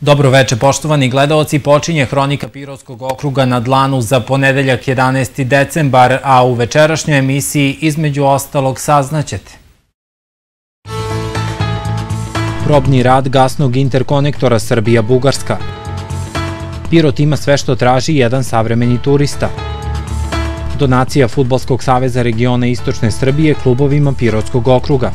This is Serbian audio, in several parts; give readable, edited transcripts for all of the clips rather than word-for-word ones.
Dobro veče, poštovani gledaoci, počinje Hronika Pirotskog okruga na dlanu za ponedeljak 11. decembar, a u večerašnjoj emisiji između ostalog saznaćete. Probni rad gasnog interkonektora Srbija-Bugarska. Pirot ima sve što traži jedan savremeni turista. Donacija Fudbalskog saveza regiona Istočne Srbije klubovima Pirotskog okruga.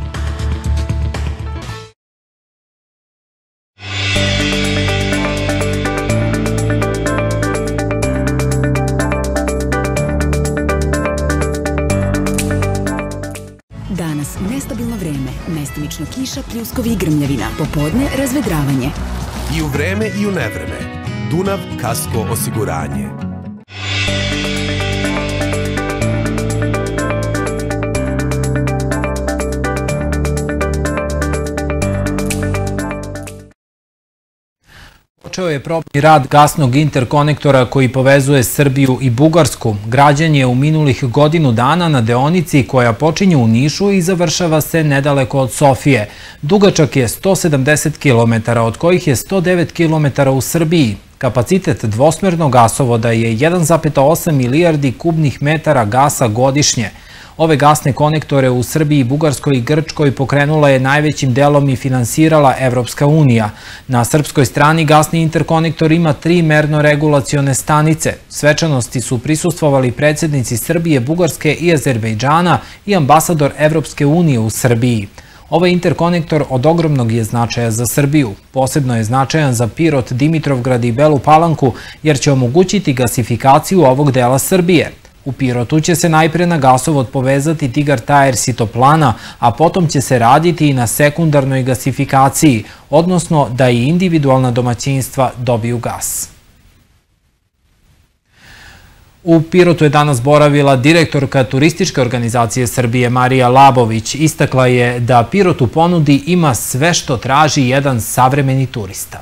Danas nestabilno vreme, mestimično kiša, pljuskovi i grmljavina, popodne razvedravanje. I u vreme i u nevreme. Dunav Kasko osiguranje. Počeo je probni rad gasnog interkonektora koji povezuje Srbiju i Bugarsku. Građen je u minulih godinu dana na deonici koja počinje u Nišu i završava se nedaleko od Sofije. Dugačak je 170 km, od kojih je 109 km u Srbiji. Kapacitet dvosmernog gasovoda je 1,8 milijardi kubnih metara gasa godišnje. Ove gasne konektore u Srbiji, Bugarskoj i Grčkoj pokrenula je najvećim delom i finansirala Evropska unija. Na srpskoj strani gasni interkonektor ima 3 merno-regulacione stanice. Svečanosti su prisustvovali predsjednici Srbije, Bugarske i Azerbejdžana i ambasador Evropske unije u Srbiji. Ovaj interkonektor od ogromnog je značaja za Srbiju. Posebno je značajan za Pirot, Dimitrovgrad i Belu Palanku, jer će omogućiti gasifikaciju ovog dela Srbije. U Pirotu će se najpre na gasovod povezati Tigar Tires i Toplana, a potom će se raditi i na sekundarnoj gasifikaciji, odnosno da i individualna domaćinstva dobiju gas. U Pirotu je danas boravila direktorka Turističke organizacije Srbije Marija Labović. Istakla je da Pirot u ponudi ima sve što traži jedan savremeni turista.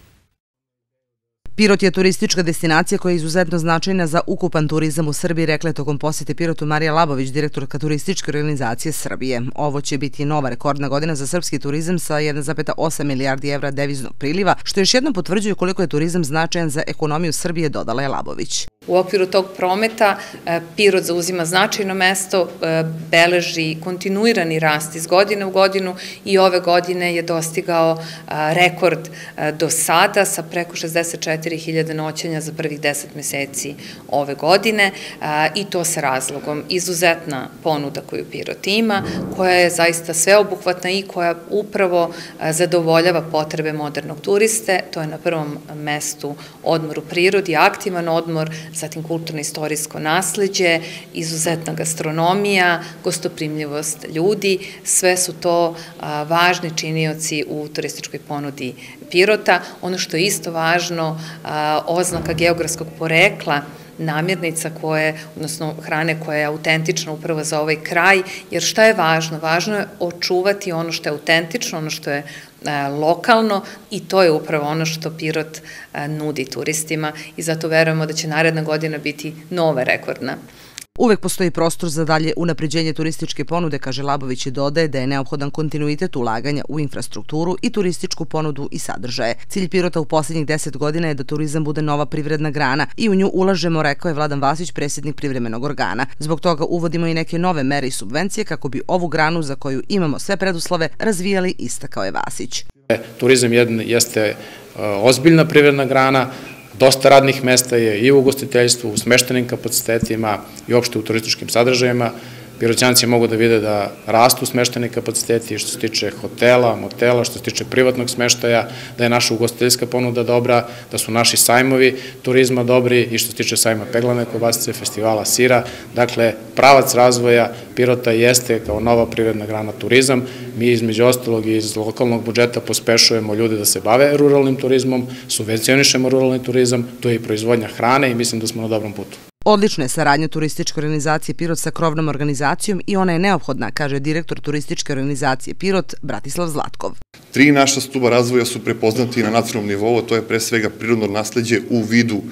Pirot je turistička destinacija koja je izuzetno značajna za ukupan turizam u Srbiji, rekla je tokom posjete Pirotu Marija Labović, direktorka Turističke organizacije Srbije. Ovo će biti nova rekordna godina za srpski turizam sa 1,8 milijardi evra deviznog priliva, što još jednom potvrđuje koliko je turizam značajan za ekonomiju Srbije, dodala je Labović. U okviru tog prometa Pirot zauzima značajno mesto, beleži kontinuirani rast iz godine u godinu i ove godine je dostigao rekord do sada sa preko 64.000 noćenja za prvih 10 meseci ove godine i to sa razlogom. Izuzetna ponuda koju Pirot ima, koja je zaista sveobuhvatna i koja upravo zadovoljava potrebe modernog turiste. To je na prvom mestu odmor u prirodi, aktivan odmor, zatim kulturno-istorijsko nasleđe, izuzetna gastronomija, gostoprimljivost ljudi, sve su to važni činioci u turističkoj ponudi Pirota. Ono što je isto važno, oznaka geografskog porekla namirnica odnosno hrane koja je autentična upravo za ovaj kraj, jer šta je važno? Važno je očuvati ono što je autentično, ono što je lokalno i to je upravo ono što Pirot nudi turistima i zato verujemo da će naredna godina biti nova rekordna. Uvek postoji prostor za dalje unapređenje turističke ponude, kaže Labović i dodaje da je neophodan kontinuitet ulaganja u infrastrukturu i turističku ponudu i sadržaje. Cilj Pirota u posljednjih 10 godina je da turizam bude nova privredna grana i u nju ulažemo, rekao je Vladan Vasić, predsjednik privremenog organa. Zbog toga uvodimo i neke nove mere i subvencije kako bi ovu granu za koju imamo sve preduslove razvijali, istakao je Vasić. Turizam jeste ozbiljna privredna grana. Dosta radnih mesta je i u ugostiteljstvu, u smeštenim kapacitetima i uopšte u turističkim sadržajima. Piroćanci mogu da vide da rastu smešteni kapaciteti što se tiče hotela, motela, što se tiče privatnog smeštaja, da je naša ugostiteljska ponuda dobra, da su naši sajmovi turizma dobri i što se tiče sajma peglane kobasice, festivala sira. Dakle, pravac razvoja Pirota jeste kao nova privredna grana turizam. Mi između ostalog iz lokalnog budžeta pospešujemo ljude da se bave ruralnim turizmom, subvencionišemo ruralni turizam, to je i proizvodnja hrane i mislim da smo na dobrom putu. Odlična je saradnja Turističke organizacije Pirot sa krovnom organizacijom i ona je neophodna, kaže direktor Turističke organizacije Pirot Bratislav Zlatkov. 3 naša stuba razvoja su prepoznati na nacionalnom nivou, to je pre svega prirodno nasleđe u vidu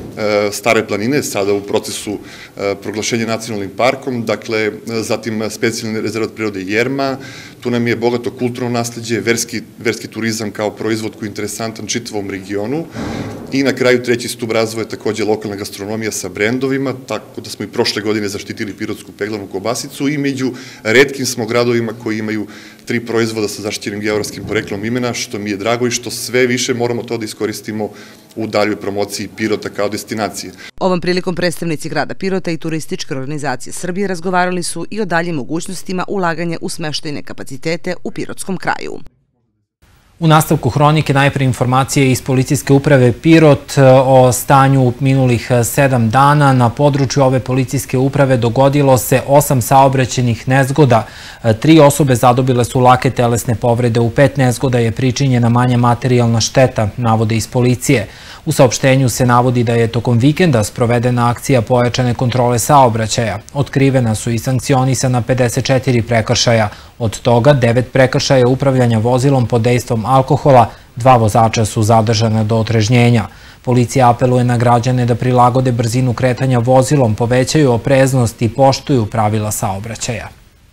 Stare planine, sada u procesu proglašenja nacionalnim parkom, dakle, zatim specijalni rezervat prirode Jerma, tu nam je bogato kulturno nasleđe, verski turizam kao proizvod koji je interesantan čitavom regionu i na kraju treći stub razvoja je takođe lokalna gastronomija sa brendovima, tako da smo i prošle godine zaštitili pirotsku peglanu kobasicu i među retkim smo gradovima koji imaju 3 proizvoda sa zaštićenim geografskim poreklom imena, što mi je drago i što sve više moramo to da iskoristimo u daljoj promociji Pirota kao destinacije. Ovom prilikom predstavnici grada Pirota i Turističke organizacije Srbije razgovarali su i o daljim mogućnostima ulaganja u smeštajne kapacitete u Pirotskom kraju. U nastavku hronike najpre informacije iz policijske uprave Pirot o stanju minulih 7 dana. Na području ove policijske uprave dogodilo se 8 saobraćajnih nezgoda. 3 osobe zadobile su lake telesne povrede. U 5 nezgoda je pričinjena manja materijalna šteta, navode iz policije. U saopštenju se navodi da je tokom vikenda sprovedena akcija pojačane kontrole saobraćaja. Otkrivena su i sankcionisana 54 prekršaja. Od toga 9 prekršaja upravljanja vozilom pod dejstvom alkohola, 2 vozača su zadržana do otrežnjenja. Policija apeluje na građane da prilagode brzinu kretanja vozilom, povećaju opreznost i poštuju pravila saobraćaja.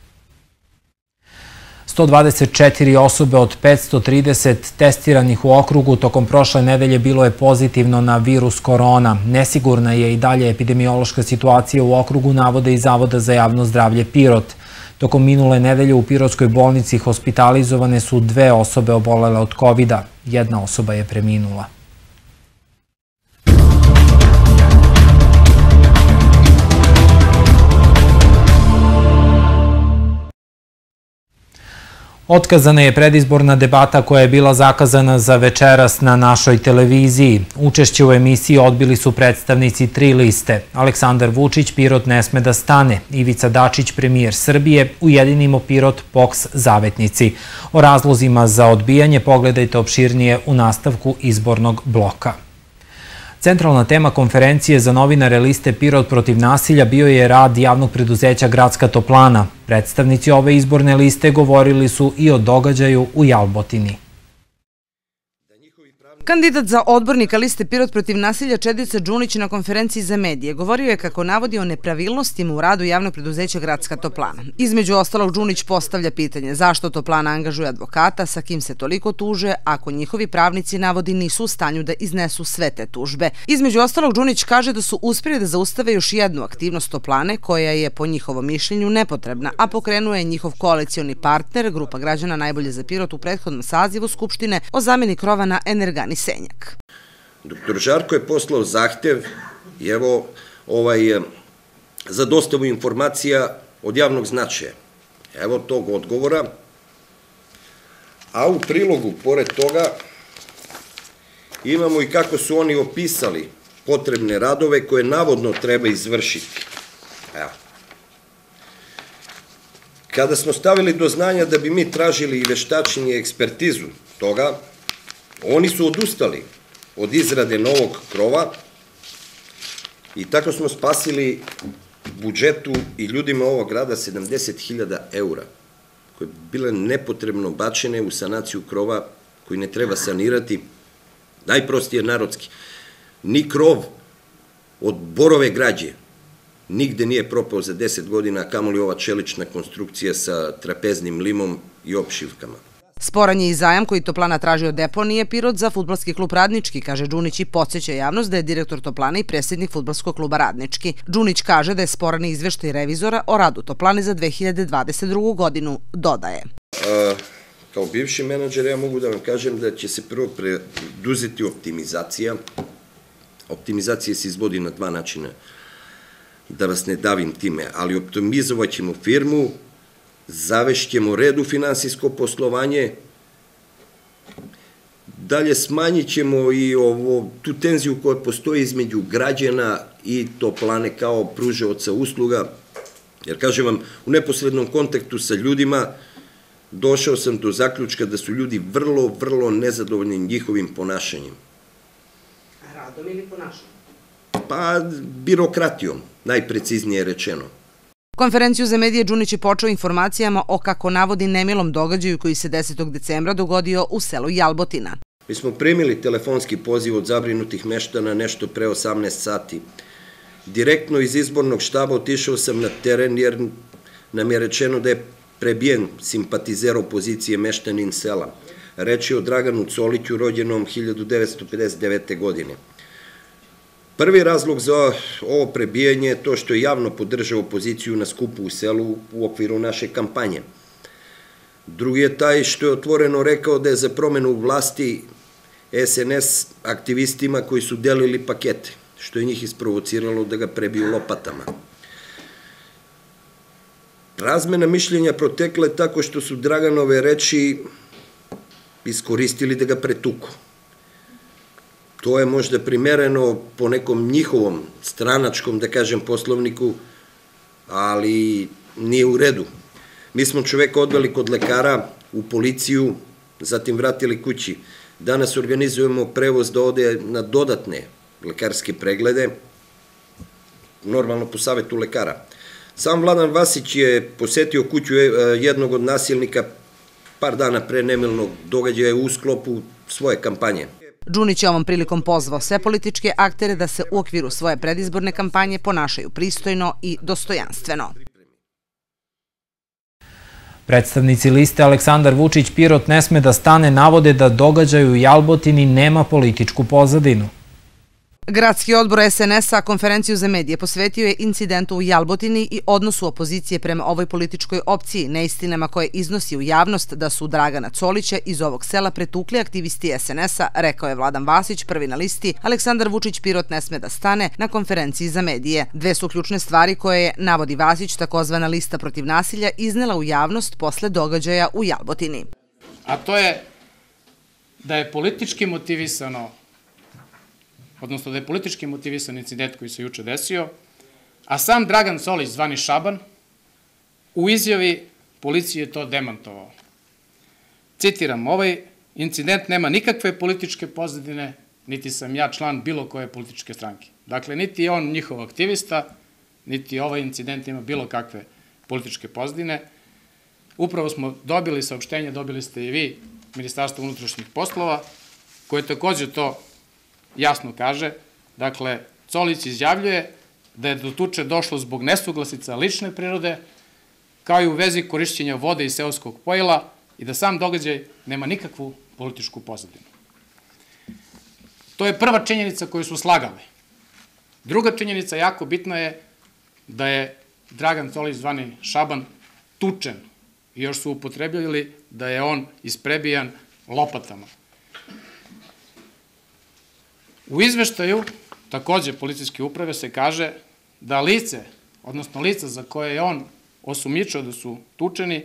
124 osobe od 530 testiranih u okrugu tokom prošle nedelje bilo je pozitivno na virus korona. Nesigurna je i dalje epidemiološka situacija u okrugu, navode iz Zavoda za javno zdravlje Pirot. Tokom minule nedelje u Pirotskoj bolnici hospitalizovane su 2 osobe obolele od COVID-a. 1 osoba je preminula. Otkazana je predizborna debata koja je bila zakazana za večeras na našoj televiziji. Učešće u emisiji odbili su predstavnici 3 liste. Aleksandar Vučić, Pirot ne sme da stane. Ivica Dačić, premijer Srbije, Ujedinimo Pirot, POKS, Zavetnici. O razlozima za odbijanje pogledajte opširnije u nastavku izbornog bloka. Centralna tema konferencije za novinare liste Pirot protiv nasilja bio je rad javnog preduzeća Gradska toplana. Predstavnici ove izborne liste govorili su i o događaju u Jalbotini. Kandidat za odbornika liste Pirot protiv nasilja Čedica Đunić na konferenciji za medije govorio je kako navodi o nepravilnostima u radu javnog preduzeća Gradska toplana. Između ostalog, Đunić postavlja pitanje zašto toplana angažuje advokata, sa kim se toliko tuže, ako njihovi pravnici, navodi, nisu u stanju da iznesu sve te tužbe. Između ostalog, Đunić kaže da su uspjeli da zaustave još jednu aktivnost toplane koja je po njihovom mišljenju nepotrebna, a pokrenuo je njihov koalicioni partner, grupa građana Najbolje za Pirot u prethodnom sazivu Skupštine o zameni krova na Energani Senjak. Doktor Žarko je poslao zahtev i evo za dostavu informacija od javnog značaja. Evo tog odgovora. A u prilogu, pored toga, imamo i kako su oni opisali potrebne radove koje navodno treba izvršiti. Evo. Kada smo stavili do znanja da bi mi tražili i veštačenje i ekspertizu toga, oni su odustali od izrade novog krova i tako smo spasili budžetu i ljudima ovog grada 70.000 eura, koje bi bile nepotrebno bačene u sanaciju krova koji ne treba sanirati. Najprostije narodski. Ni krov od borove građe nigde nije propao za 10 godina, kamoli ova čelična konstrukcija sa trapeznim limom i opšivkama. Sporan je i zajam koji toplana traži od deponije Pirot za fudbalski klub Radnički, kaže Đunić i podsjeća javnost da je direktor toplane i predsjednik fudbalskog kluba Radnički. Đunić kaže da je sporan i izveštaj revizora o radu toplane za 2022. godinu, dodaje. Kao bivši menadžer ja mogu da vam kažem da će se prvo preduzeti optimizacija. Optimizacija se izvodi na 2 načina, da vas ne davim time, ali optimizovat ćemo firmu, zavešćemo red u finansijsko poslovanje, dalje smanjit ćemo i tu tenziju koja postoji između građana i toplane kao pružaoca usluga, jer kažem vam, u neposrednom kontaktu sa ljudima došao sam do zaključka da su ljudi vrlo, vrlo nezadovoljni njihovim ponašanjem. Radom ili ponašanjem? Pa, birokratijom, najpreciznije rečeno. Konferenciju za medije Đunić je počeo informacijama o, kako navodi, nemilom događaju koji se 10. decembra dogodio u selu Jalbotina. Mi smo primili telefonski poziv od zabrinutih meštana nešto pre 18 sati. Direktno iz izbornog štaba otišao sam na teren jer nam je rečeno da je prebijen simpatizer opozicije meštanin sela. Reč je o Draganu Coliću, rođenom 1959. godine. Prvi razlog za ovo prebijanje je to što je javno podržao opoziciju na skupu u selu u okviru naše kampanje. Drugi je taj što je otvoreno rekao da je za promenu vlasti SNS aktivistima koji su delili pakete, što je njih isprovociralo da ga prebiju lopatama. Razmena mišljenja protekla je tako što su Draganove reči iskoristili da ga pretuku. To je možda primereno po nekom njihovom stranačkom, da kažem, poslovniku, ali nije u redu. Mi smo čoveka odveli kod lekara, u policiju, zatim vratili kući. Danas organizujemo prevoz da ode na dodatne lekarske preglede, normalno po savetu lekara. Sam Vladan Vasić je posetio kuću jednog od nasilnika par dana pre nemilnog događaja u sklopu svoje kampanje. Đunić je ovom prilikom pozvao sve političke aktere da se u okviru svoje predizborne kampanje ponašaju pristojno i dostojanstveno. Predstavnici liste Aleksandar Vučić Pirot ne sme da stane navode da događaj u Jalbotini nema političku pozadinu. Gradski odbor SNS-a konferenciju za medije posvetio je incidentu u Jalbotini i odnosu opozicije prema ovoj političkoj opciji, neistinama koje iznosi u javnost da su Dragana Colića iz ovog sela pretukli aktivisti SNS-a, rekao je Vladan Vasić, prvi na listi. Aleksandar Vučić Pirot ne sme da stane na konferenciji za medije. Dve su ključne stvari koje je, navodi Vasić, takozvana lista protiv nasilja, iznela u javnost posle događaja u Jalbotini. A to je da je politički motivisano, odnosno da je politički motivisan incident koji se juče desio, a sam Dragan Colić, zvani Šaban, u izjavi policiji je to demantovao. Citiram, ovaj incident nema nikakve političke pozadine, niti sam ja član bilo koje političke stranke. Dakle, niti je on njihov aktivista, niti ovaj incident ima bilo kakve političke pozadine. Upravo smo dobili saopštenje, dobili ste i vi, Ministarstvo unutrašnjih poslova, koje takođe to jasno kaže. Dakle, Colić izjavljuje da je do tuče došlo zbog nesuglasica lične prirode, kao i u vezi korišćenja vode i seoskog pojila i da sam događaj nema nikakvu političku pozadinu. To je prva činjenica koju su slagali. Druga činjenica, jako bitna je da je Dragan Colić, zvani Šaban, tučen i još su upotrebljali da je on isprebijan lopatama. U izveštaju, takođe policijske uprave, se kaže da lice, odnosno lica za koje je on osumnjičio da su tučeni,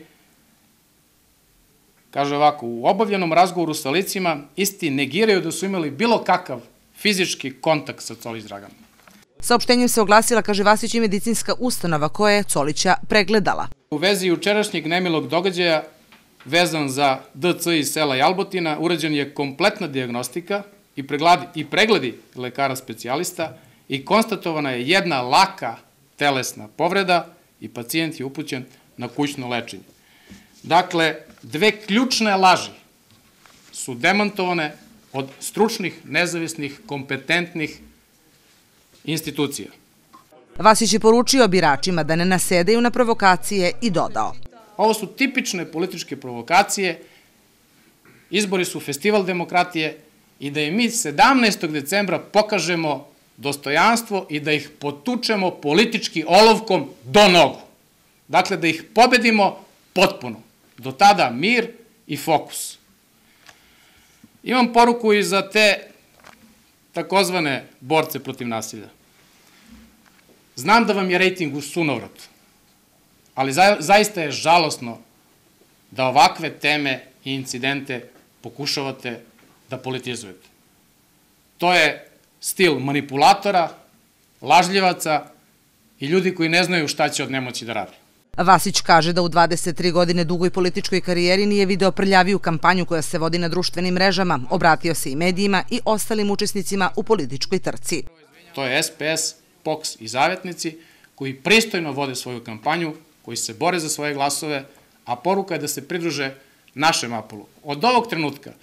kaže ovako, u obavljenom razgovoru sa licima isti negiraju da su imali bilo kakav fizički kontakt sa Colić Draganom. Saopštenjem se oglasila, kaže Vasić, i medicinska ustanova koja je Colića pregledala. U vezi jučerašnjeg nemilog događaja vezan za DC iz sela Jalbotina urađena je kompletna dijagnostika i pregledi lekara specijalista i konstatovana je jedna laka telesna povreda i pacijent je upućen na kućno lečenje. Dakle, dve ključne laži su demantovane od stručnih, nezavisnih, kompetentnih institucija. Vasić je poručio biračima da ne nasedaju na provokacije i dodao: Ovo su tipične političke provokacije, izbori su festival demokratije i da im mi 17. decembra pokažemo dostojanstvo i da ih potučemo politički olovkom do nogu. Dakle, da ih pobedimo potpuno. Do tada mir i fokus. Imam poruku i za te takozvane borce protiv nasilja. Znam da vam je rejting u sunovratu, ali zaista je žalosno da ovakve teme i incidente pokušavate da politizujete. To je stil manipulatora, lažljivaca i ljudi koji ne znaju šta će od nemoći da rade. Vasić kaže da u 23 godine dugoj političkoj karijeri nije video prljaviju kampanju koja se vodi na društvenim mrežama, obratio se i medijima i ostalim učesnicima u političkoj trci. To je SPS, POKS i Zavetnici koji pristojno vode svoju kampanju, koji se bore za svoje glasove, a poruka je da se pridruže našem apelu. Od ovog trenutka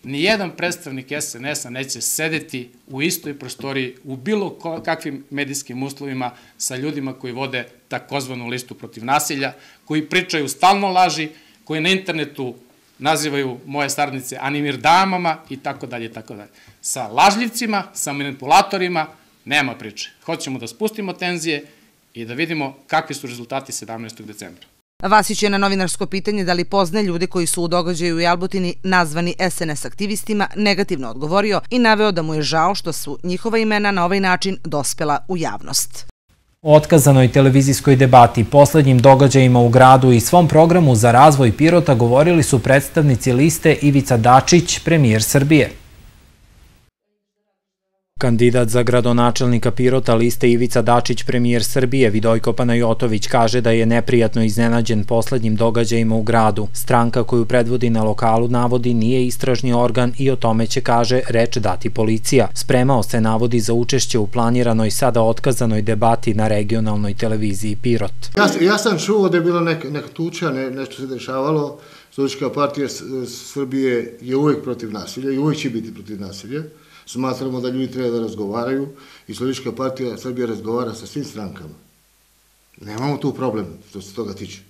nijedan predstavnik SNS-a neće sedeti u istoj prostoriji u bilo kakvim medijskim uslovima sa ljudima koji vode takozvanu listu protiv nasilja, koji pričaju stalno laži, koji na internetu nazivaju moje saradnice animir damama i tako dalje i tako dalje. Sa lažljivcima, sa manipulatorima nema priče. Hoćemo da spustimo tenzije i da vidimo kakvi su rezultati 17. decembra. Vasić je na novinarsko pitanje da li poznaje ljude koji su u događaju u Jalbutini nazvani SNS aktivistima negativno odgovorio i naveo da mu je žao što su njihova imena na ovaj način dospela u javnost. O otkazanoj televizijskoj debati, poslednjim događajima u gradu i svom programu za razvoj Pirota govorili su predstavnici liste Ivica Dačić, premijer Srbije. Kandidat za gradonačelnika Pirota liste Ivica Dačić, premijer Srbije, Vidojko Panajotović, kaže da je neprijatno iznenađen poslednjim događajima u gradu. Stranka koju predvodi na lokalu navodi nije istražni organ i o tome će, kaže, reč dati policija. Spremao se, navodi, za učešće u planiranoj sada otkazanoj debati na regionalnoj televiziji Pirot. Ja sam čuo da je bila neka tuča, nešto se dešavalo. Socijalistička partija Srbije je uvek protiv nasilja i uvek će biti protiv nasilja. Smatramo da ljudi treba da razgovaraju i Socijalistička partija Srbije razgovara sa svim strankama. Nemamo tu problem što se toga tiče.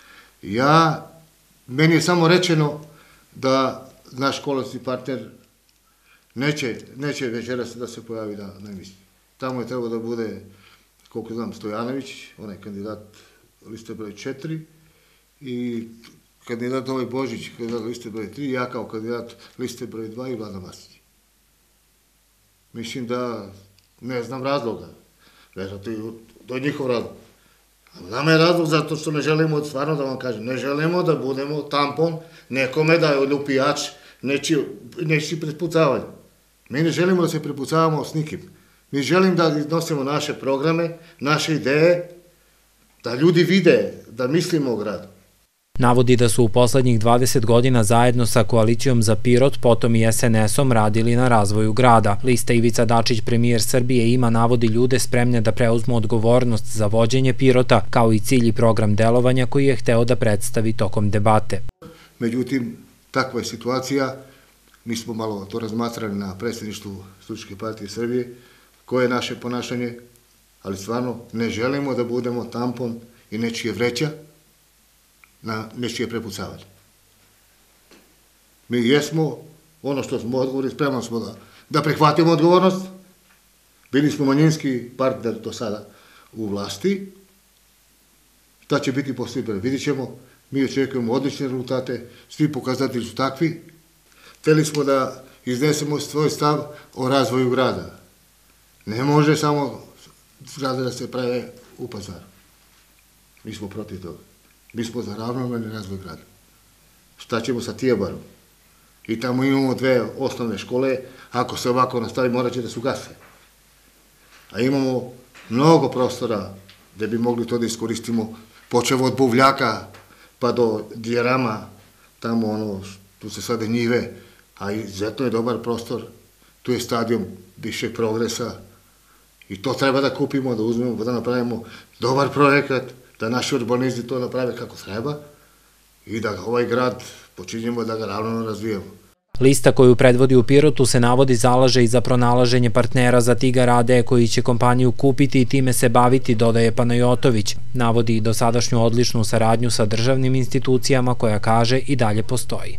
Meni je samo rečeno da naš koalicijski partner neće večeras da se pojavi na emisiji. Tamo je trebao da bude, koliko znam, Stojanović, onaj kandidat liste broj 4 i kandidat ovaj Božić, kandidat liste broj 3, ja kao kandidat liste broj 2 i Vlada Masić. Mislim da ne znam razloga. To je njihov razlog. Nama je razlog zato što ne želimo, stvarno da vam kažem, ne želimo da budemo tampon nekome da je lupijač nečiji prepucavanje. Mi ne želimo da se prepucavamo s nikim. Mi želimo da iznosimo naše programe, naše ideje, da ljudi vide, da mislimo o gradu. Navodi da su u poslednjih 20 godina zajedno sa koalicijom za Pirot, potom i SNS-om radili na razvoju grada. Lista Ivica Dačić, premijer Srbije, ima, navodi, ljude spremne da preuzmu odgovornost za vođenje Pirota, kao i cilj i program delovanja koji je hteo da predstavi tokom debate. Međutim, takva je situacija. Mi smo malo to razmatrali na predsjedništvu Socijalističke partije Srbije, koje je naše ponašanje, ali stvarno ne želimo da budemo tampon i nečije vreća na nečije prepucavanje. Mi jesmo, ono što smo odgovorili, spremno smo da prihvatimo odgovornost. Bili smo manjinski partner do sada u vlasti. Šta će biti posle izbora? Vidit ćemo. Mi očekujemo odlične rezultate. Svi pokazatelji su takvi. Hteli smo da iznesemo svoj stav o razvoju grada. Ne može samo zgrade da se prave u Pazaru. Mi smo protiv toga. Mi smo za ravnomerni razvoj grada. Šta ćemo sa Tijebarom? I tamo imamo 2 osnovne škole, ako se ovako nastavi morat će da se ugase. A imamo mnogo prostora gde bi mogli to da iskoristimo, počevo od Buvljaka pa do Djerama, tamo tu se sade njive, a izuzetno je dobar prostor, tu je stadion višeg progresa i to treba da kupimo, da uzmemo, da napravimo dobar projekat, da naši urbanisti to naprave kako treba i da ovaj grad počinjemo da ga ravno razvijemo. Lista koju predvodi u Pirotu se, navodi, zalaže i za pronalaženje partnera za Tigar AD koji će kompaniju kupiti i time se baviti, dodaje Panajotović. Navodi i dosadašnju odličnu saradnju sa državnim institucijama koja, kaže, i dalje postoji.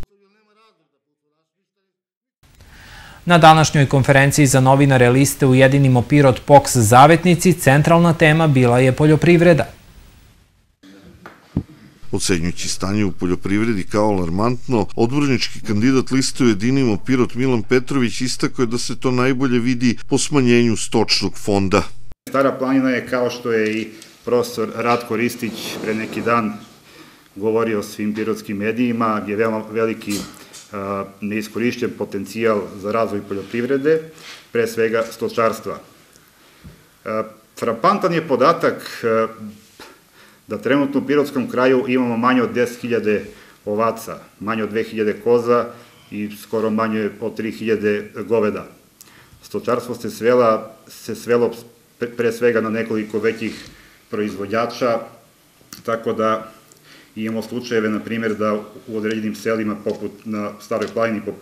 Na današnjoj konferenciji za novinare liste Ujedinimo Pirot POKS zavetnici centralna tema bila je poljoprivreda. Ocenjujući stanje u poljoprivredi kao alarmantno, odbornički kandidat liste Ujedinimo Pirot Milan Petrović istakao je da se to najbolje vidi po smanjenju stočnog fonda. Stara planina je, kao što je i profesor Ratko Ristić pre neki dan govorio svim pirotskim medijima, gdje je veoma veliki neiskorišćen potencijal za razvoj poljoprivrede, pre svega stočarstva. Frapantan je podatak da trenutno u Pirotskom kraju imamo manje od 10.000 ovaca, manje od 2.000 koza i skoro manje od 3.000 goveda. Stočarstvo se svelo pre svega na nekoliko većih proizvođača, tako da imamo slučajeve, na primjer, da u određenim selima, poput na Staroj planini, poput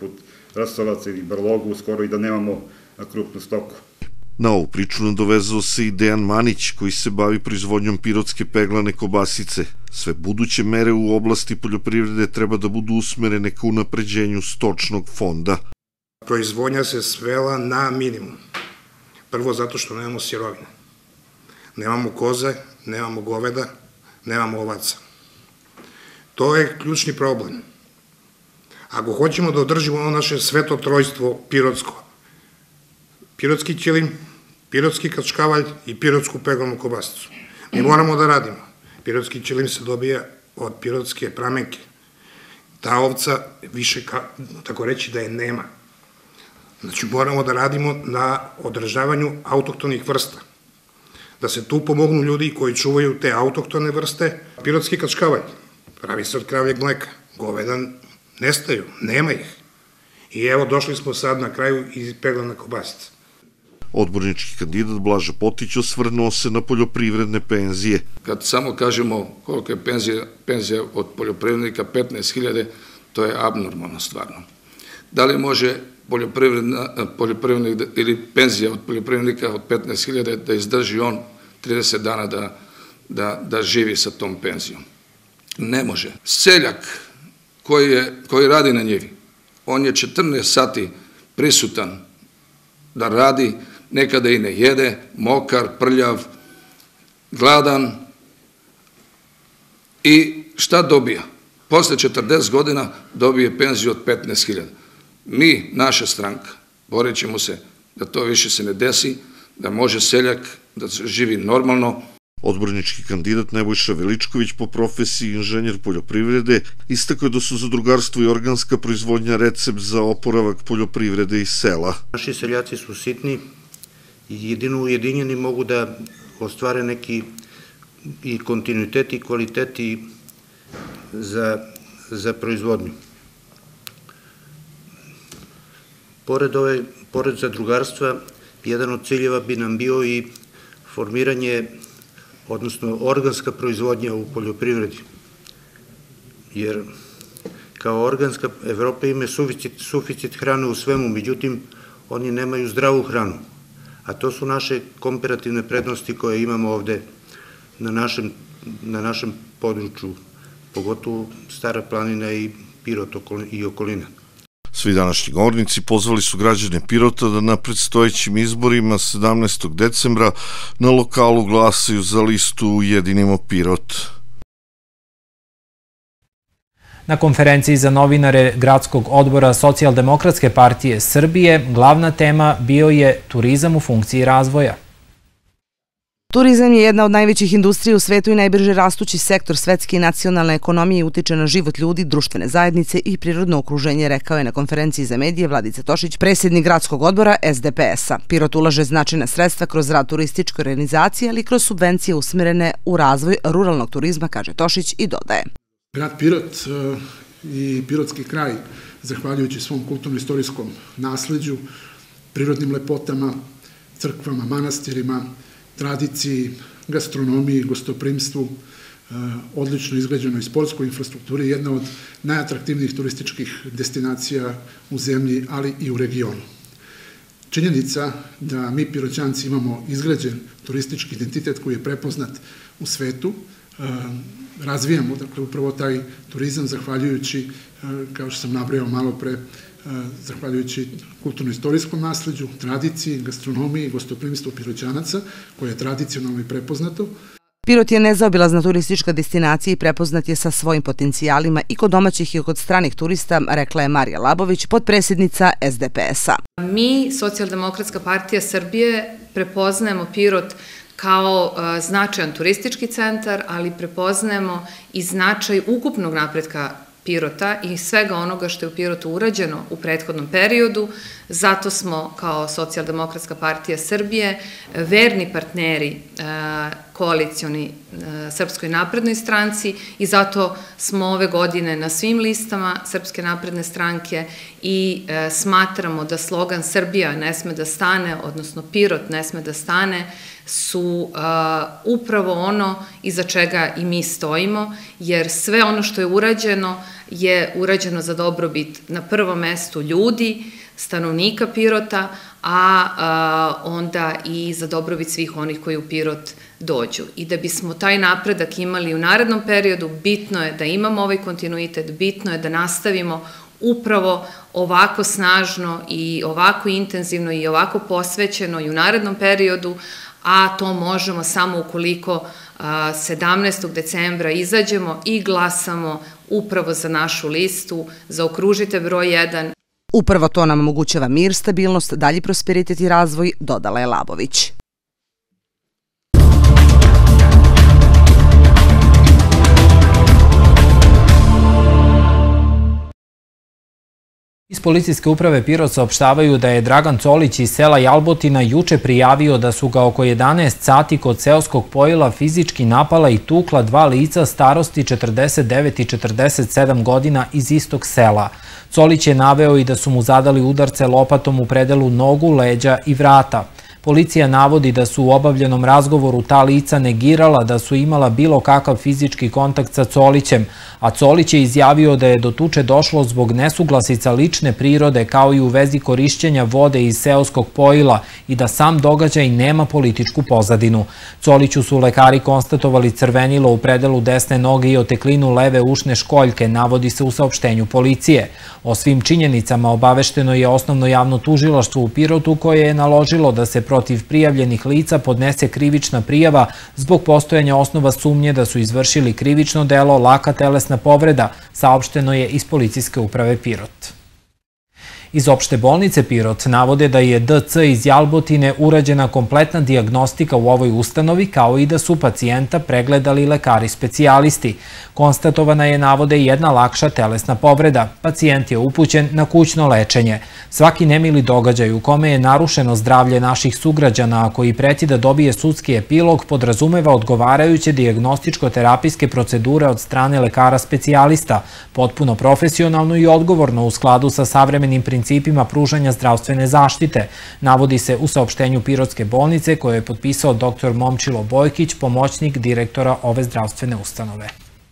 rasovaca ili brlogu, skoro i da nemamo krupnu stoku. Na ovu priču nadovezao se i Dejan Manić, koji se bavi proizvodnjom pirotske peglane kobasice. Sve buduće mere u oblasti poljoprivrede treba da budu usmerene ka unapređenju stočnog fonda. Proizvodnja se svela na minimum. Prvo zato što nemamo sirovine. Nemamo koze, nemamo goveda, nemamo ovaca. To je ključni problem. Ako hoćemo da održimo ono naše sveto trojstvo pirotsko, pirotski ćilim, pirotski kačkavalj i pirotsku peglanu kobasicu, mi moramo da radimo. Pirotski ćilim se dobija od pirotske pramenke. Ta ovca više, tako reći, da je nema. Znači, moramo da radimo na održavanju autohtonih vrsta. Da se tu pomognu ljudi koji čuvaju te autohtone vrste. Pirotski kačkavalj pravi se od kravljeg mleka. Goveda nestaju, nema ih. I evo, došli smo sad na kraju i peglana kobasica. Odbornički kandidat Blaža Potić osvrnuo se na poljoprivredne penzije. Kad samo kažemo koliko je penzija od poljoprivrednika, 15.000, to je abnormalno stvarno. Da li može poljoprivrednik ili penzija od poljoprivrednika od 15.000 da izdrži on 30 dana da živi sa tom penzijom? Ne može. Seljak koji radi na njivi, on je 14 sati prisutan da radi, nekada i ne jede, mokar, prljav, gladan. I šta dobija? Posle 40 godina dobije penziju od 15.000. Mi, naša stranka, borit ćemo se da to više se ne desi, da može seljak da živi normalno. Odbornički kandidat Nebojša Veličković, po profesiji inženjer poljoprivrede, istakao je da su zadrugarstvo i organska proizvodnja recept za oporavak poljoprivrede i sela. Naši seljaci su sitni i jedino ujedinjeni mogu da ostvare neki i kontinuitet i kvaliteti za proizvodnju. Pored zadrugarstva, jedan od ciljeva bi nam bio i formiranje, odnosno organska proizvodnja u poljoprivredi. Jer kao organska, Evropa ima suficit hrane u svemu, međutim, oni nemaju zdravu hranu. A to su naše komparativne prednosti koje imamo ovde na našem području, pogotovo Stara planina i Pirot i okolina. Svi današnji govornici pozvali su građane Pirota da na predstojećim izborima 17. decembra na lokalu glasaju za listu Ujedinimo Pirot. Na konferenciji za novinare Gradskog odbora Socijaldemokratske partije Srbije glavna tema bio je turizam u funkciji razvoja. Turizam je jedna od najvećih industrija u svetu i najbrže rastući sektor svetske i nacionalne ekonomije i utiče na život ljudi, društvene zajednice i prirodno okruženje, rekao je na konferenciji za medije Vladica Tošić, predsjednik Gradskog odbora SDP-a. Pirot ulaže značajna sredstva kroz rad turističke organizacije, ali i kroz subvencije usmerene u razvoj ruralnog turizma, kaže Tošić i dodaje. Grad Pirot i pirotski kraj, zahvaljujući svom kulturno-istorijskom nasleđu, prirodnim lepotama, crkvama, manastirima, tradiciji, gastronomiji, gostoprimstvu, odlično izgrađenoj sportskoj infrastrukturi, jedna od najatraktivnijih turističkih destinacija u zemlji, ali i u regionu. Činjenica da mi Piroćanci imamo izgrađen turistički identitet koji je prepoznat u svetu, razvijamo dakle upravo taj turizam zahvaljujući, kao što sam nabrojao malo pre, zahvaljujući kulturno-istorijskom nasleđu, tradiciji, gastronomiji i gostoprimstvu Piroćanaca, koje je tradicionalno i prepoznato. Pirot je nezaobilazna turistička destinacija i prepoznat je sa svojim potencijalima i kod domaćih i kod stranih turista, rekla je Marija Labović, potpredsjednica SDP-a. Mi, Socijaldemokratska partija Srbije, prepoznajemo Pirot kao značajan turistički centar, ali prepoznajemo i značaj ukupnog napretka Pirota i svega onoga što je u Pirotu urađeno u prethodnom periodu. Zato smo kao Socijaldemokratska partija Srbije verni partneri koalicioni Srpskoj naprednoj stranci i zato smo ove godine na svim listama Srpske napredne stranke i smatramo da slogan Srbija ne sme da stane, odnosno Pirot ne sme da stane, su upravo ono iza čega i mi stojimo, jer sve ono što je urađeno za dobrobit na prvom mestu ljudi, stanovnika Pirota, a onda i za dobrobit svih onih koji u Pirot dođu. I da bismo taj napredak imali u narednom periodu, bitno je da imamo ovaj kontinuitet, bitno je da nastavimo upravo ovako snažno i ovako intenzivno i ovako posvećeno i u narednom periodu, a to možemo samo ukoliko 17. decembra izađemo i glasamo upravo za našu listu, zaokružite broj 1. Upravo to nam omogućava mir, stabilnost, dalji prosperitet i razvoj, dodala je Labović. Iz policijske uprave Pirot saopštavaju da je Dragan Colić iz sela Jalbotina juče prijavio da su ga oko 11 sati kod seoskog pojila fizički napala i tukla dva lica starosti 49 i 47 godina iz istog sela. Colić je naveo i da su mu zadali udarce lopatom u predelu nogu, leđa i vrata. Policija navodi da su u obavljenom razgovoru ta lica negirala da su imala bilo kakav fizički kontakt sa Colićem, a Colić je izjavio da je do tuče došlo zbog nesuglasica lične prirode kao i u vezi korišćenja vode iz seoskog pojila i da sam događaj nema političku pozadinu. Coliću su lekari konstatovali crvenilo u predelu desne noge i oteklinu leve ušne školjke, navodi se u saopštenju policije. O svim činjenicama obavešteno je Osnovno javno tužilaštvo u Pirotu koje je naložilo da se protiv prijavljenih lica podnese krivična prijava zbog postojanja osnova sumnje da su izvršili krivično delo laka telesna povreda, saopšteno je iz policijske uprave Pirot. Iz opšte bolnice Pirot navode da je DC iz Jalbotine urađena kompletna dijagnostika u ovoj ustanovi, kao i da su pacijenta pregledali lekari specijalisti. Konstatovana je, navode, jedna lakša telesna povreda. Pacijent je upućen na kućno lečenje. Svaki nemili događaj u kome je narušeno zdravlje naših sugrađana, a koji preti da dobije sudski epilog, podrazumeva odgovarajuće dijagnostičko-terapijske procedure od strane lekara specijalista, potpuno profesionalno i odgovorno u skladu sa savremenim principima pružanja zdravstvene zaštite, navodi se u saopštenju Pirotske bolnice koje je potpisao dr. Momčilo Bojkić, pomoćnik direktora ove zdravstvene ustanove.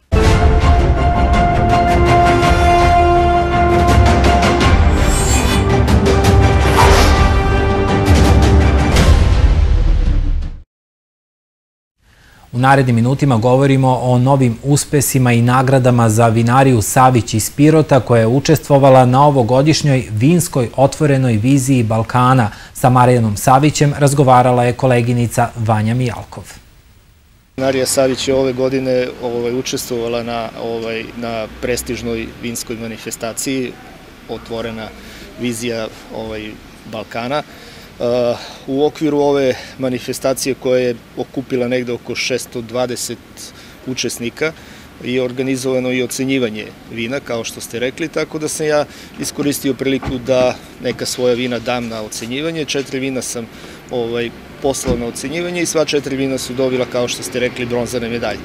U narednim minutima govorimo o novim uspesima i nagradama za vinariju Savić iz Pirota koja je učestvovala na ovogodišnjoj vinskoj otvorenoj viziji Balkana. Sa Marijanom Savićem razgovarala je koleginica Vanja Mijalkov. Vinarija Savić je ove godine učestvovala na prestižnoj vinskoj manifestaciji, otvorena vizija Balkana. U okviru ove manifestacije koja je okupila negde oko 620 učesnika je organizovano i ocenjivanje vina, kao što ste rekli, tako da sam ja iskoristio priliku da neka svoja vina dam na ocenjivanje. 4 vina sam poslao na ocenjivanje i sva 4 vina su dobila, kao što ste rekli, bronzane medalje.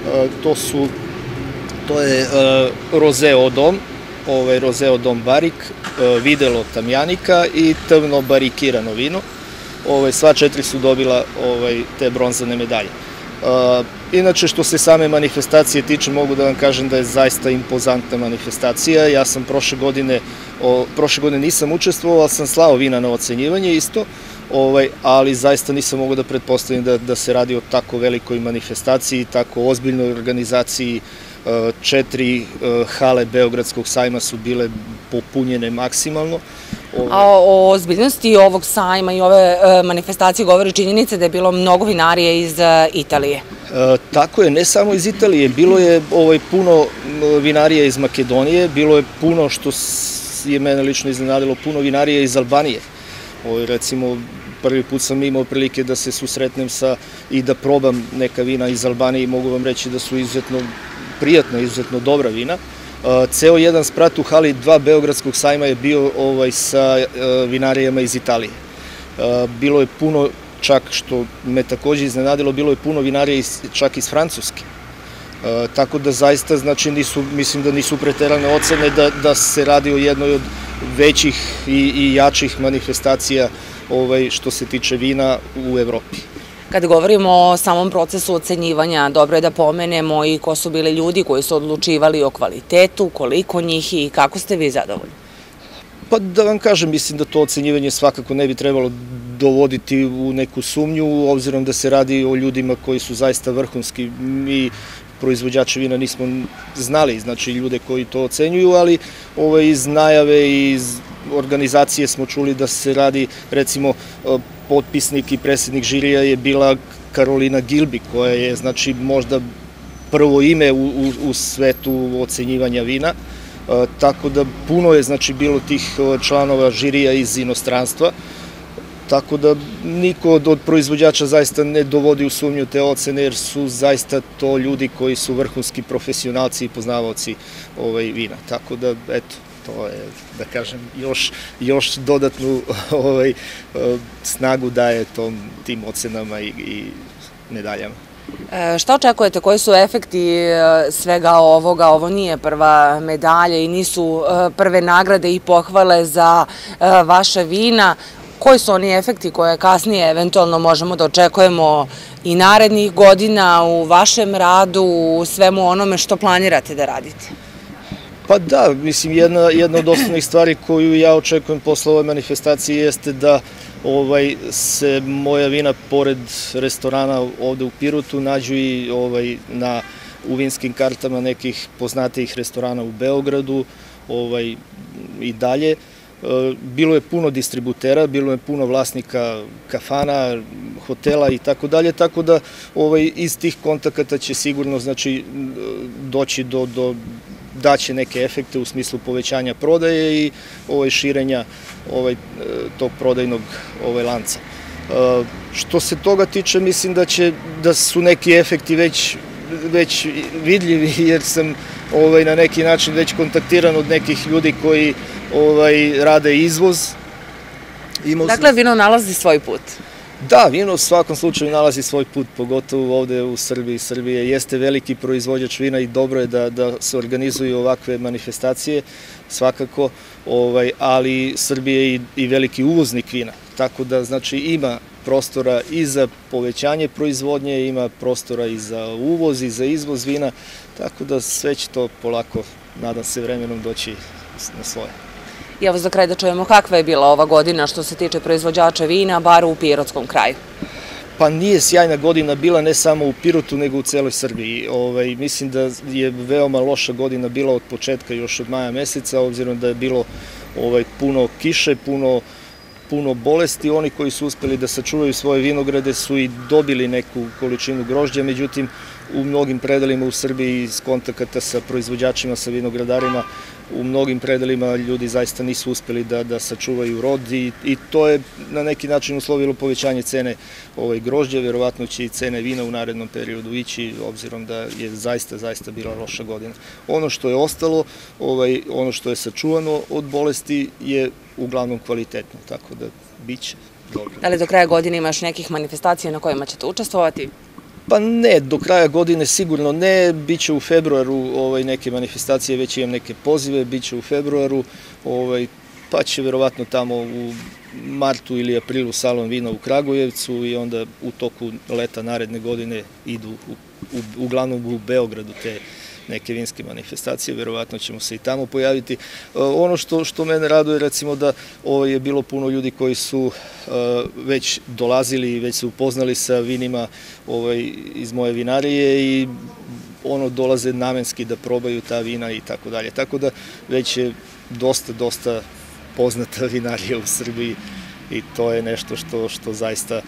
To je Rosé Odom, Rosé Odom Barik, Videlo Tamjanika i Tmno barikirano vino. Sva 4 su dobila te bronzane medalje. Inače, što se same manifestacije tiče, mogu da vam kažem da je zaista impozantna manifestacija. Ja sam prošle godine nisam učestvovao, ali sam slao vina na ocenjivanje isto, ali zaista nisam mogao da pretpostavim da se radi o tako velikoj manifestaciji, tako ozbiljnoj organizaciji. 4 hale Beogradskog sajma su bile popunjene maksimalno. A o ozbiljnosti ovog sajma i ove manifestacije govori činjenica da je bilo mnogo vinarije iz Italije. Tako je, ne samo iz Italije, bilo je puno vinarija iz Makedonije, bilo je puno, što je mene lično iznenadilo, puno vinarija iz Albanije. Recimo, prvi put sam imao prilike da se susretnem i da probam neka vina iz Albanije i mogu vam reći da su izuzetno prijatna, izuzetno dobra vina. Ceo jedan sprat u hali 2 Beogradskog sajma je bio sa vinarijama iz Italije. Bilo je puno čak što me takođe iznenadilo, bilo je puno vinarija čak iz Francuske. Tako da zaista, znači, mislim da nisu preterane ocene da se radi o jednoj od većih i jačih manifestacija što se tiče vina u Evropi. Kada govorimo o samom procesu ocenjivanja, dobro je da pomenemo i ko su bili ljudi koji su odlučivali o kvalitetu, koliko njih i kako ste vi zadovoljni? Pa da vam kažem, mislim da to ocenjivanje svakako ne bi trebalo dovoditi u neku sumnju, obzirom da se radi o ljudima koji su zaista vrhunski. Mi proizvođači vina nismo znali, znači ljude koji to ocenjuju, ali iz najave i iz organizacije smo čuli da se radi, recimo, potpisnik i predsjednik žirija je bila Karolina Gilbi, koja je, znači, možda prvo ime u svetu ocenjivanja vina, tako da puno je, znači, bilo tih članova žirija iz inostranstva, tako da niko od proizvođača zaista ne dovodi u sumnju te ocene, jer su zaista to ljudi koji su vrhunski profesionalci i poznavaoci vina, tako da, eto, to je, da kažem, još dodatnu snagu daje tim ocenama i medaljama. Šta očekujete, koji su efekti svega ovoga? Ovo nije prva medalja i nisu prve nagrade i pohvale za vaše vina. Koji su oni efekti koje kasnije eventualno možemo da očekujemo i narednih godina u vašem radu, u svemu onome što planirate da radite? Pa da, mislim, jedna od osnovnih stvari koju ja očekujem posle ove manifestacije jeste da se moja vina pored restorana ovde u Pirotu nađu i u vinskim kartama nekih poznatijih restorana u Beogradu i dalje. Bilo je puno distributera, bilo je puno vlasnika kafana, hotela i tako dalje, tako da iz tih kontakata će sigurno, znači, doći daće neke efekte u smislu povećanja prodaje i širenja tog prodajnog lanca. Što se toga tiče, mislim da su neki efekti već vidljivi, jer sam na neki način već kontaktiran od nekih ljudi koji rade izvoz. Dakle, vino nalazi svoj put. Da, vino u svakom slučaju nalazi svoj put, pogotovo ovde u Srbiji. Srbija jeste veliki proizvođač vina i dobro je da se organizuju ovakve manifestacije, svakako, ali Srbija je i veliki uvoznik vina, tako da, znači, ima prostora i za povećanje proizvodnje, ima prostora i za uvoz i za izvoz vina, tako da sve će to polako, nadam se, vremenom doći na svoje. I evo za kraj da čujemo kakva je bila ova godina što se tiče proizvođača vina, bar u Pirotskom kraju. Pa nije sjajna godina bila ne samo u Pirotu, nego u celoj Srbiji. Mislim da je veoma loša godina bila od početka, još od maja meseca, obzirom da je bilo puno kiše, puno bolesti. Oni koji su uspeli da sačuvaju svoje vinograde su i dobili neku količinu grožđa, međutim u mnogim predelima u Srbiji iz kontakata sa proizvođačima, sa vinogradarima, u mnogim predelima ljudi zaista nisu uspeli da sačuvaju rod i to je na neki način uslovilo povećanje cene grožđa, verovatno će i cene vina u narednom periodu ići, obzirom da je zaista bila loša godina. Ono što je ostalo, ono što je sačuvano od bolesti je uglavnom kvalitetno, tako da biće dobro. Da li do kraja godine imaš nekih manifestacija na kojima ćete učestvovati? Pa ne, do kraja godine sigurno ne, bit će u februaru neke manifestacije, već imam neke pozive, bit će u februaru, pa će verovatno tamo u martu ili aprilu salon vina u Kragujevcu i onda u toku leta naredne godine idu uglavnom u Beogradu te neke vinske manifestacije, verovatno ćemo se i tamo pojaviti. Ono što mene raduje, recimo da je bilo puno ljudi koji su već dolazili i već se upoznali sa vinima iz moje vinarije i dolaze namenski da probaju ta vina i tako dalje. Tako da već je dosta poznata vinarija u Srbiji i to je nešto što zaista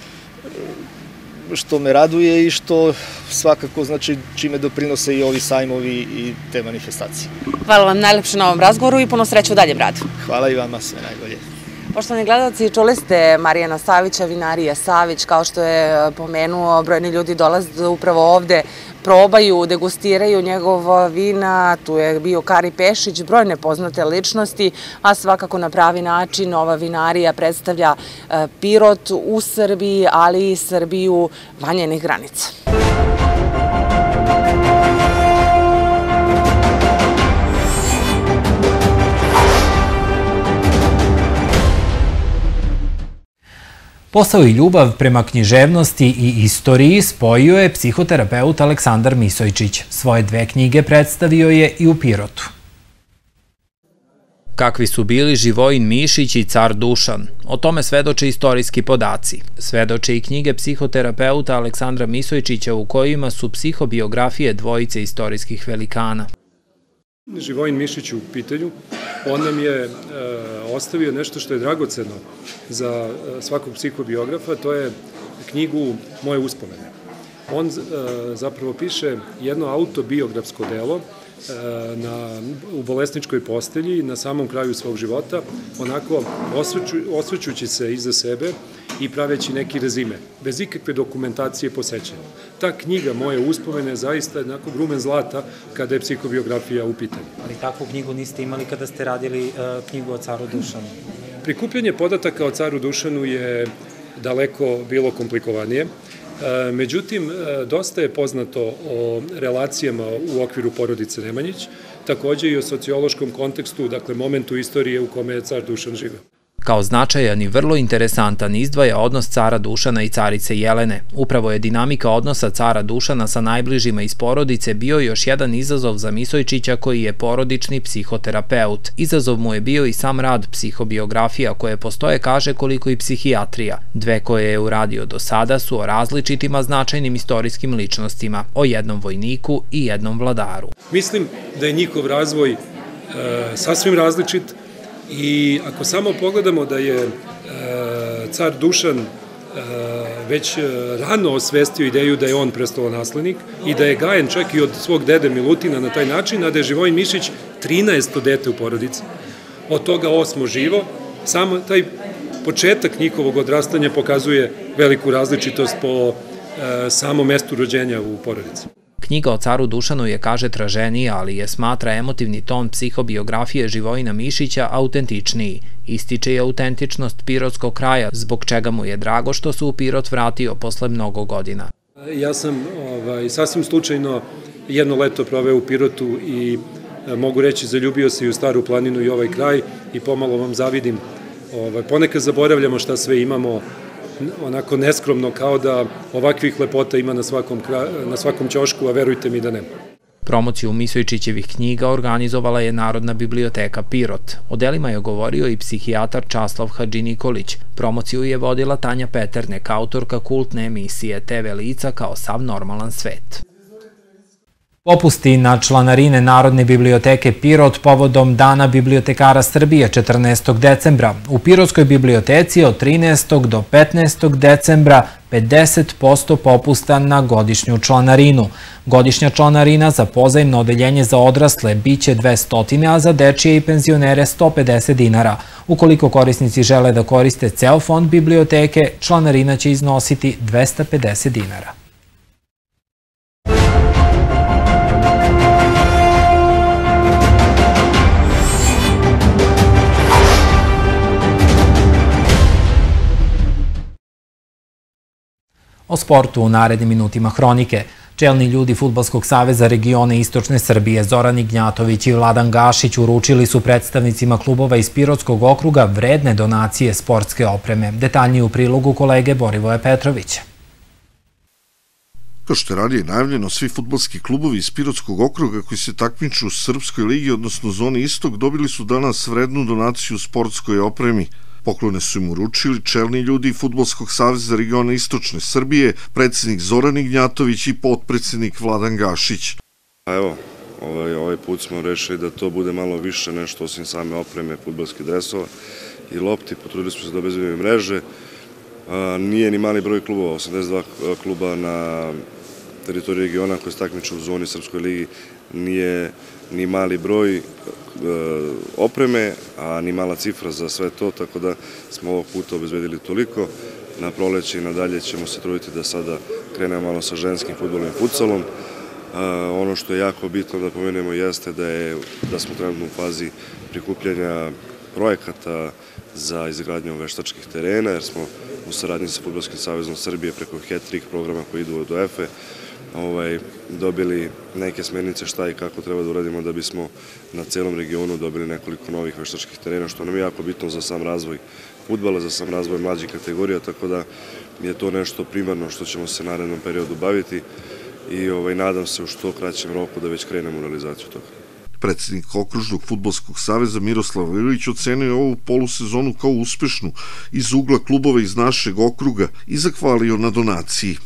što me raduje i što svakako, znači, čime doprinose i ovi sajmovi i te manifestacije. Hvala vam najlepše na ovom razgovoru i puno sreće u daljem radu. Hvala i vama, sve najbolje. Poštovani gledalci, čuli ste Marijana Savića, vinarija Savić, kao što je pomenuo, brojni ljudi dolaze upravo ovde probaju, degustiraju njegov vina. Tu je bio Kari Pešić, brojne poznate ličnosti, a svakako na pravi način ova vinarija predstavlja Pirot u Srbiji, ali i Srbiju van njenih granica. Posao i ljubav prema književnosti i istoriji spojio je psihoterapeut Aleksandar Misojčić. Svoje 2 knjige predstavio je i u Pirotu. Kakvi su bili Živojin Mišić i car Dušan? O tome svedoče istorijski podaci. Svedoče i knjige psihoterapeuta Aleksandra Misojčića u kojima su psihobiografije dvojice istorijskih velikana. Živojin Mišić u pitanju, on nam je ostavio nešto što je dragoceno za svakog psihobiografa, to je knjigu Moje uspomene. On zapravo piše jedno autobiografsko delo u bolesničkoj postelji na samom kraju svog života, onako osvrćući se iza sebe i praveći neki rezime, bez ikakve dokumentacije posećanja. Ta knjiga Moje uspomene je zaista jednako grumen zlata kada je psihobiografija u pitanju. Ali takvu knjigu niste imali kada ste radili knjigu o caru Dušanu? Prikupljanje podataka o caru Dušanu je daleko bilo komplikovanije. Međutim, dosta je poznato o relacijama u okviru porodice Nemanjić, takođe i o sociološkom kontekstu, dakle momentu istorije u kome je car Dušan živeo. Kao značajan i vrlo interesantan izdvaja odnos cara Dušana i carice Jelene. Upravo je dinamika odnosa cara Dušana sa najbližima iz porodice bio još jedan izazov za Misojčića koji je porodični psihoterapeut. Izazov mu je bio i sam rad psihobiografija koje postoje, kaže, koliko i psihijatrija. 2 koje je uradio do sada su o različitima značajnim istorijskim ličnostima, o jednom vojniku i jednom vladaru. Mislim da je njihov razvoj sasvim različit. I ako samo pogledamo da je car Dušan već rano osvestio ideju da je on prestolonaslednik i da je gajen čak i od svog dede Milutina na taj način, a da je Živojin Mišić 13. dete u porodici, od toga 8 živo, samo taj početak njihovog odrastanja pokazuje veliku različitost po samom mestu rođenja u porodici. Knjiga o caru Dušanu je, kaže, traženija, ali je smatra emotivni ton psihobiografije Živojina Mišića autentičniji. Ističe i autentičnost pirotskog kraja, zbog čega mu je drago što se u Pirot vratio posle mnogo godina. Ja sam sasvim slučajno jedno leto proveo u Pirotu i mogu reći zaljubio se i u Staru planinu i ovaj kraj i pomalo vam zavidim. Ponekad zaboravljamo šta sve imamo, onako neskromno, kao da ovakvih lepota ima na svakom ćošku, a verujte mi da nema. Promociju Misojčićevih knjiga organizovala je Narodna biblioteka Pirot. O delima je govorio i psihijatar Časlav Hadži Nikolić. Promociju je vodila Tanja Peternek, autorka kultne emisije TV Lica kao sav normalan svet. Popusti na članarine Narodne biblioteke Pirot povodom Dana bibliotekara Srbije 14. decembra. U Pirotskoj biblioteci od 13. do 15. decembra 50% popusta na godišnju članarinu. Godišnja članarina za pozajmno odeljenje za odrasle biće 200, a za dečije i penzionere 150 dinara. Ukoliko korisnici žele da koriste ceo fond biblioteke, članarina će iznositi 250 dinara. O sportu u narednim minutima hronike. Čelni ljudi Fudbalskog saveza regiona Istočne Srbije Zoran Ignjatović i Vladan Gašić uručili su predstavnicima klubova iz Pirotskog okruga vredne donacije sportske opreme. Detaljnije u prilogu kolege Borivoja Petrovića. Kao što je ranije najavljeno, svi fudbalski klubovi iz Pirotskog okruga koji se takmiču u Srpskoj ligi, odnosno zoni Istok, dobili su danas vrednu donaciju sportskoj opremi. Poklone su im uručili čelni ljudi Fudbalskog saveza regiona Istočne Srbije, predsjednik Zoran Ignjatović i potpredsjednik Vladan Gašić. Evo, ovaj put smo rešili da to bude malo više nešto osim same opreme, fudbalskih dresova i lopti. Potrudili smo se da obezbedimo mreže. Nije ni mali broj klubova, 82 kluba na teritoriji regiona koji se takmiče u zoni Srpskoj ligi, nije ni mali broj opreme, a ni mala cifra za sve to, tako da smo ovog puta obezbedili toliko. Na proleće i nadalje ćemo se truditi da sada krenemo malo sa ženskim fudbalom i futsalom. Ono što je jako bitno da pomenemo jeste da smo trenutno u fazi prikupljanja projekata za izgradnju veštačkih terena, jer smo u saradnji sa Fudbalskim savezom Srbije preko hat-trick programa koji idu od UEFA dobili neke smernice šta i kako treba da uradimo da bismo na celom regionu dobili nekoliko novih veštačkih terena, što nam je jako bitno za sam razvoj fudbala, za sam razvoj mlađih kategorija, tako da je to nešto primarno što ćemo se narednom periodu baviti i nadam se u što kraćem roku da već krenemo u realizaciju toga. Predsednik Okružnog fudbalskog saveza Miroslav Ilić ocenio je ovu polusezonu kao uspešnu iz ugla klubova iz našeg okruga i zahvalio na donaciji.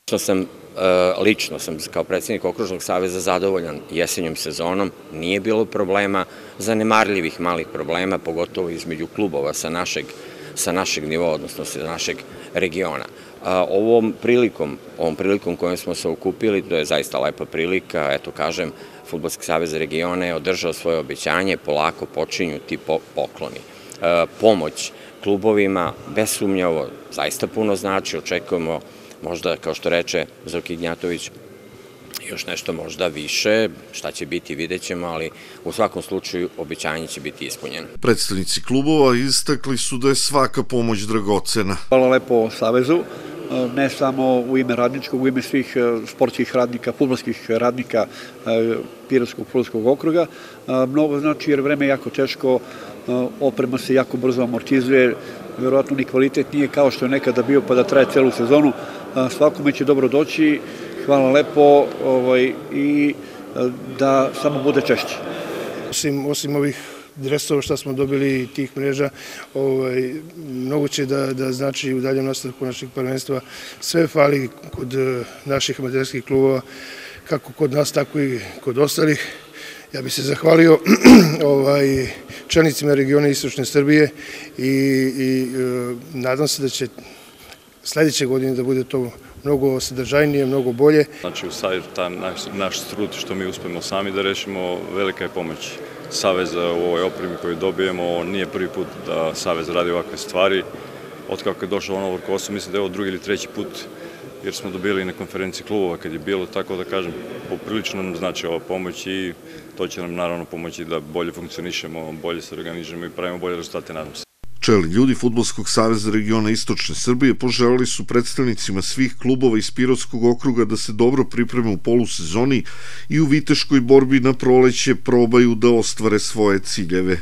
Lično sam kao predsednik Okružnog saveza zadovoljan jesenjom sezonom, nije bilo problema, zanemarljivih malih problema, pogotovo između klubova sa našeg nivoa, odnosno sa našeg regiona. Ovom prilikom kojom smo se okupili, to je zaista lepa prilika, eto kažem, Fudbalski savez regiona je održao svoje obećanje, polako počinju ti pokloni. Pomoć klubovima, besumnjavo, zaista puno znači, očekujemo možda, kao što reče Zoki Gnjatović, još nešto možda više, šta će biti vidjet ćemo, ali u svakom slučaju obećanje će biti ispunjeno. Predstavnici klubova istakli su da je svaka pomoć dragocena. Hvala lepo Savezu, ne samo u ime radničkog, u ime svih sportskih radnika, fudbalskih radnika Pirotskog fudbalskog okruga. Mnogo znači jer vreme je jako teško, oprema se jako brzo amortizuje, verovatno ni kvalitet nije kao što je nekada bio pa da traje celu sezonu. Svakome će dobro doći, hvala lepo i da samo bude češće. Osim ovih dresova što smo dobili tih mreža, mnogo će da znači u daljem nastavku našeg prvenstva. Sve fali kod naših amaterskih klubova, kako kod nas, tako i kod ostalih. Ja bih se zahvalio čelnicima regiona Istočne Srbije i nadam se da će sledeće godine da bude to mnogo sadržajnije, mnogo bolje. Znači, u stvari, naš trud što mi uspemo sami da rešimo, velika je pomoć Saveza u ovoj opremi koju dobijemo. Nije prvi put da Savez radi ovakve stvari. Od kako je došao ono rukovodstvo, mislim da je ovo drugi ili treći put, jer smo dobili na konferenciji klubova kad je bilo, tako da kažem, poprilično nam znači ova pomoć i to će nam naravno pomoći da bolje funkcionišemo, bolje se organizujemo i pravimo bolje rezultate, nadam se. Čelni ljudi Fudbalskog saveza regiona Istočne Srbije poželeli su predstavnicima svih klubova iz Pirotskog okruga da se dobro pripreme u polusezoni i u viteškoj borbi na proleće probaju da ostvare svoje ciljeve.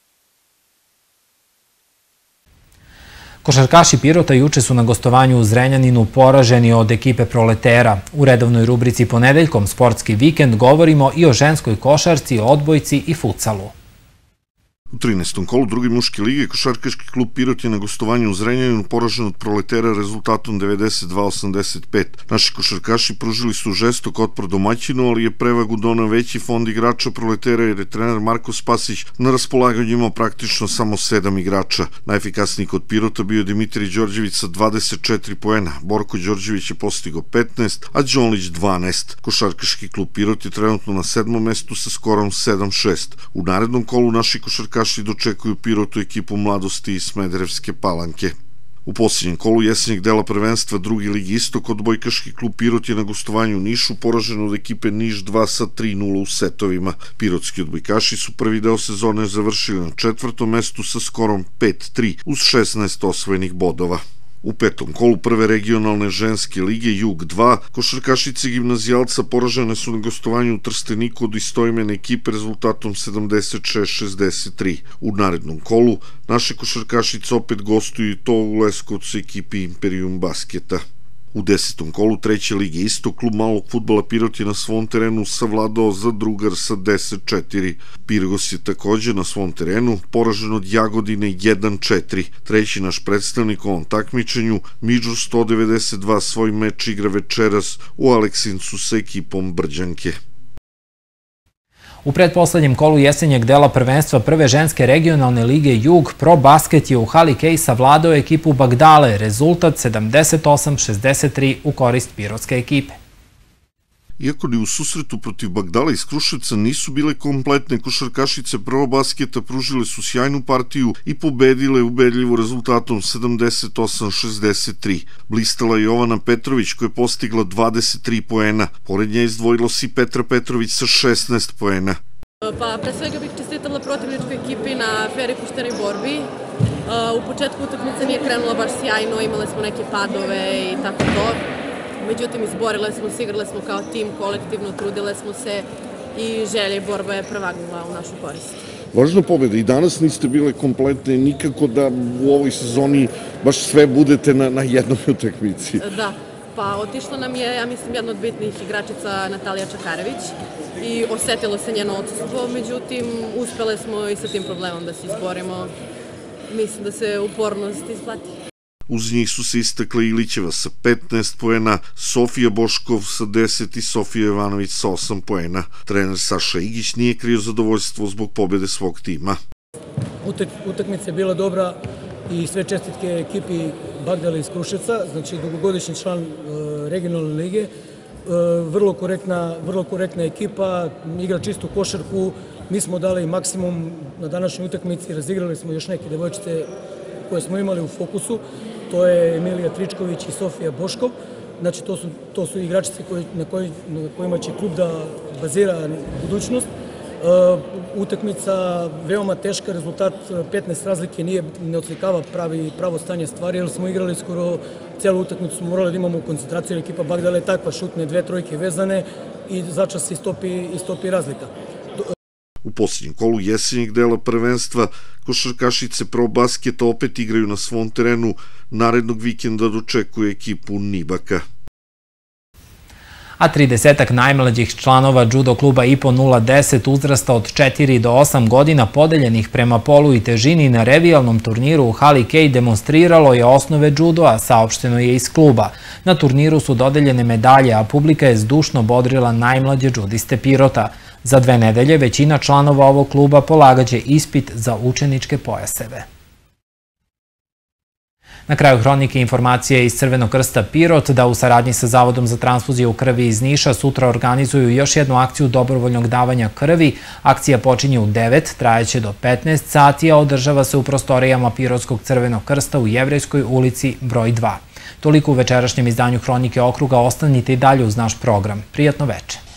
Košarkaši Pirota juče su na gostovanju u Zrenjaninu poraženi od ekipe Proletera. U redovnoj rubrici Ponedeljkom sportski vikend govorimo i o ženskoj košarci, odbojci i futsalu. U 13. kolu druge muške lige košarkaški klub Pirot je na gostovanju u Zrenjaninu poražen od Proletera rezultatom 92-85. Naši košarkaši pružili su žestok otpor domaćinu, ali je prevagu doneo veći fond igrača Proletera jer je trener Marko Spasić na raspolaganju imao praktično samo 7 igrača. Najefikasniji kod Pirota bio je Dimitrij Đorđević sa 24 poena, Borko Đorđević je postigao 15, a Đonlić 12. Košarkaški klub Pirot je trenutno na 7. mestu sa skorom 7-6. U narednom kolu naši košarkaši dočekuju Pirotu ekipu Mladosti iz Smederevske Palanke. U posljednjem kolu jesenjeg dela prvenstva drugi ligi Istok odbojkaški klub Pirot je na gostovanju u Nišu poražen od ekipe Niš 2 sa 3-0 u setovima. Pirotski odbojkaši su prvi deo sezone završili na 4. mestu sa skorom 5-3 uz 16 osvojenih bodova. U 5. kolu prve regionalne ženske lige Jug 2, košarkašice gimnazijalca poražene su na gostovanju u Trsteniku od istoimene ekipe rezultatom 76-63. U narednom kolu naše košarkašice opet gostuju i to u Leskovcu ekipi Imperium Basketa. U 10. kolu treće lige Istok, klub malog fudbala Pirot je na svom terenu savladao za Drugar sa 10-4. Pirgos je takođe na svom terenu poražen od Jagodine 1-4. Treći naš predstavnik u ovom takmičenju, Midžur 192, svoj meč igra večeras u Aleksincu sa ekipom Brđanke. U predposlednjem kolu jesenjeg dela prvenstva prve ženske regionalne lige Jug, Pro Basket je u hali Kej savladao ekipu Bagdale, rezultat 78-63 u korist pirotske ekipe. Iako ni u susretu protiv Bagdala iz Kruševca nisu bile kompletne, košarkašice Prvobasketa pružile su sjajnu partiju i pobedile ubedljivo rezultatom 78-63. Blistala je Jovana Petrović koja je postigla 23 poena. Pored nje izdvojilo se i Petra Petrović sa 16 poena. Pa pre svega bih čestitala protivničkoj ekipi na fer i poštenoj borbi. U početku utakmica nije krenula baš sjajno, imale smo neke padove i tako to. Međutim, izborile smo se, igrale smo kao tim, kolektivno, trudile smo se i želja i borba je prevagnula u našu korist. Važna pobjeda. I danas niste bile kompletne, nikako da u ovoj sezoni baš sve budete na jednoj utakmici. Da, pa otišla nam je, ja mislim, jedna od bitnih igračica Natalija Čakarević i osetilo se njeno odsustvo, međutim, uspele smo i sa tim problemom da se izborimo. Mislim da se upornost isplati. Uz njih su se istakle Ilićeva sa 15 poena, Sofija Boškov sa 10 i Sofija Jovanović sa 8 poena. Trener Saša Igić nije krio zadovoljstvo zbog pobjede svog tima. Utakmica je bila dobra i sve čestitke ekipi Bagdala iz Kruševca, znači dugogodišnji član regionalne lige. Vrlo korektna ekipa, igra čistu košarku. Mi smo dali maksimum na današnjoj utakmici, razigrali smo još neke devojčice koje smo imali u fokusu. To je Emilija Tričković i Sofija Boškov. Znači, to su igračice na kojima će klub da bazira budućnost. Utakmica veoma teška, rezultat 15 razlike ne odslikava pravo stanje stvari, jer smo igrali skoro celu utakmicu, smo morali da imamo koncentraciju, ekipa Bagdala je takva, šutne 2 trojke vezane i začas se istopi razlika. U posljednjem kolu jesenjeg dela prvenstva košarkašice Probasketa opet igraju na svom terenu. Narednog vikenda dočekuje ekipu Nibaka. A 30-ak najmlađih članova judo kluba IPO 010 uzrasta od 4 do 8 godina podeljenih prema polu i težini na revijalnom turniru u hali Kej demonstriralo je osnove judoa, saopšteno je iz kluba. Na turniru su dodeljene medalje, a publika je zdušno bodrila najmlađe judiste Pirota. Za 2 nedelje većina članova ovog kluba polagaće ispit za učeničke pojaseve. Na kraju hronike informacije iz Crvenog krsta Pirot da u saradnji sa Zavodom za transfuziju krvi iz Niša sutra organizuju još jednu akciju dobrovoljnog davanja krvi. Akcija počinje u 9, trajeće do 15 sati, a održava se u prostorijama Pirotskog Crvenog krsta u Jevrejskoj ulici broj 2. Toliko u večerašnjem izdanju Hronike okruga, ostanite i dalje uz naš program. Prijatno veče.